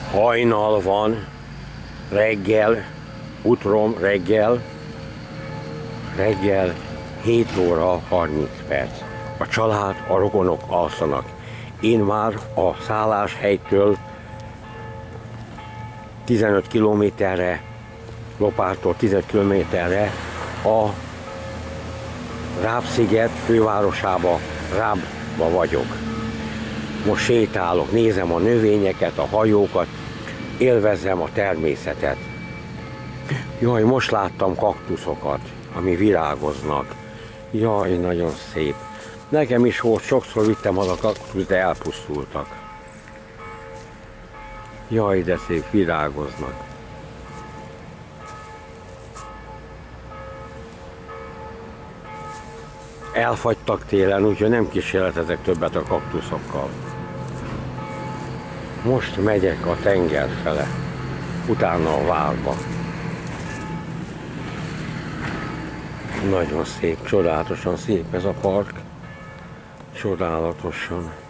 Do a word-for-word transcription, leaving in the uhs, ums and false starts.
Hajnal van, reggel, utrom reggel, reggel hét óra harminc perc. A család, a rokonok alszanak. Én már a szálláshelytől tizenöt kilométerre, Lopártól tizenöt kilométerre a Ráb-sziget fővárosába, Rábba vagyok. Most sétálok, nézem a növényeket, a hajókat, élvezem a természetet. Jaj, most láttam kaktuszokat, ami virágoznak. Jaj, nagyon szép. Nekem is volt, sokszor vittem az a kaktusz, de elpusztultak. Jaj, de szép, virágoznak. Elfagytak télen, úgyhogy nem kísérletezek többet a kaktuszokkal. Most megyek a tenger fele, utána a várba. Nagyon szép, csodálatosan szép ez a park. Csodálatosan.